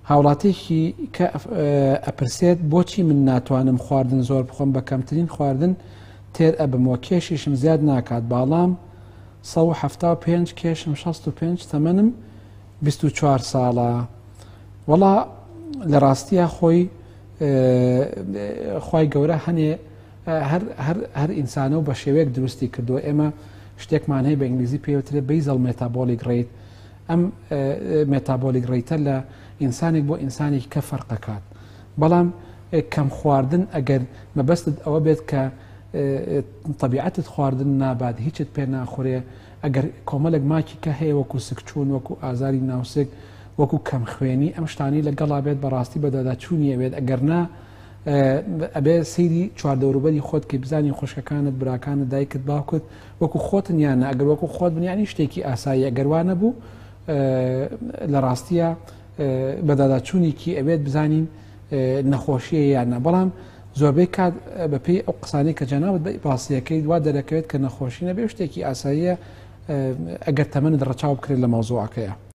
هاوڵاتێکی کە ئەپرسێت بۆچی من ناتوانم خواردن زۆر بخۆم بە کەمترین خواردن تێر ئەبمەوە کێشیشم زیاد ناکات باڵام 175 کێشم 65 تەمەنم 24 ساڵە وەڵا لە ڕاستیە خۆی گەورە هەنێ هەر ئینسانە و بە شێوەیەک دروستی کردووە ئێمە شتێکمان هەیە بە ئینگلیزی پێوترێت بەیزەڵ مێتابۆلیک ڕێیت ئەم مێتابۆلیک ڕێیتە لە ئینسانێک بۆ ئینسانێکی کە فەرقەکات بەڵام کەم خواردن ئەگەر مەبەستت ئەوە بێت کە طبیعەتت خواردن نابات هیچت پێ ناخورێ ئەگەر کۆمەڵێک ماکی کە هەیە وەکو سکچوون وەکو ئازاری ناوسک وەکو کەم خوێنی ئەم شتانی لەگەڵا بێت بەڕاستی بەداداچوونی ئەوێت ئەگەر نا ئەبێ سەیری چواردەوروبەری خۆت کە بزانی خوشکەکانت براکانت دایکت باوکت وەکو خۆتن یانە ئەگەر وەکو خۆت بنیانی شتێکی ئاسایی ئەگەر وانە بوو لە ڕاستیە بەداداچوونێکی ئەوێت بزانین نەخۆشیە یانە بەڵام زۆربەی کات بەپێی ئەو قسانەی کە جەنابەت باسیەکەی وا دەرەکەوێت کە نەخۆشی نەبێ شتێکی ئاساییە ئەگەر تەمەنت ڕەچاو بکرێت لە مەوزوعەکەیە.